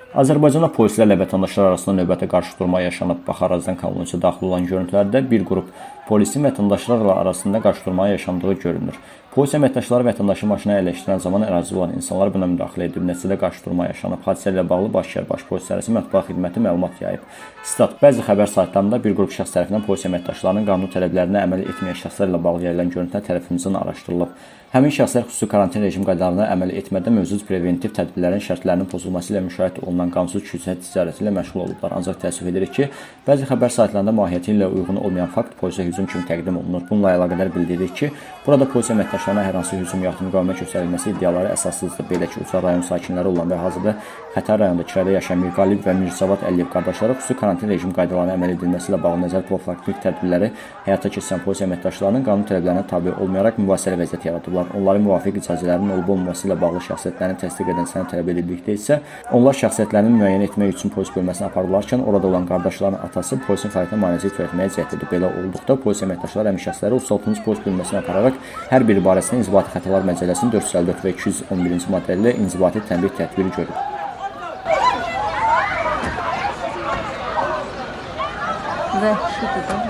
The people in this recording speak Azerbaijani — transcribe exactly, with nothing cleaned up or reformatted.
Azərbaycanda polislərlə vətəndaşlar arasında növbəti qarşıdurma yaşanıb. Bax Arazdan kanalına daxil olan görüntülərdə bir qrup polisin vətəndaşlarla arasında qarşıdurma yaşandığı görünür. Polis əməkdaşları vətəndaşı maşına əyləşdirən zaman ərazidə olan insanlar buna müdaxilə edib. Nəticədə qarşıdurma yaşanıb. Hadisə ilə bağlı Bakışəhər Baş Polis İdarəsi mətbuat xidməti məlumat yayıb. Stat: Bəzi xəbər saytlarında bir qrup şəxs tərəfindən polis əməkdaşlarının qanun tələblərinə əməl etməyən şəxslər ilə bağlı yayılan görüntülər tərəfimizdən araşdırılıb. Həmin şəxslər xüsusi karantin rejim qaydalarına əməl etmədə mövcud preventiv tədbirlərin şərtlərinin pozulması ilə müşahidə olunan qanunsuz küçə ticarəti ilə məşğul olublar. Ancaq təəssüf edirik ki, bəzi xəbər saytlarında mahiyyəti ilə uyğun olmayan fakt polisə hücum kimi təqdim olunur. Bununla əlaqədar bildiririk ki, burada polis əməkdaşlarına hər hansı hücum yaxud müqavimət göstərilməsi iddiaları əsassızdır. Belə ki, Ucar rayon sakinləri olan və hazırda Xətər rayonunda kirayədə yaşayan Mirqalib və Mirzavad Əliyev qardaşları xüsusi karantin rejim qaydalarına əməl edilməsi ilə bağlı nəzər profilaktik tədbirləri həyata keçirən polis əməkdaşlarının qanun tələblərinə tabe olmayaraq mübahisəli vəziyyət yaradıblar. Onların müvafiq icazələrin olub-olmaması ilə bağlı şəxsiyyətlərini təsdiq edən sənəd tələb edildikdə isə onlar şəxsiyyətlərini müəyyən etmək üçün polis bölməsinə aparılarkən orada olan qardaşların atası polisin fəaliyyətinə maneəcilik törətməyə cəhd edib. Belə olduqda polis əməkdaşları həmin şəxsləri otuz altıncı polis bölməsinə apararaq hər biri barəsində İnzibati Xətalar Məcəlləsinin dörd yüz əlli dörd və iki yüz on birinci maddələri ilə inzibati tənbih tədbiri görüb. Vəhşidir də.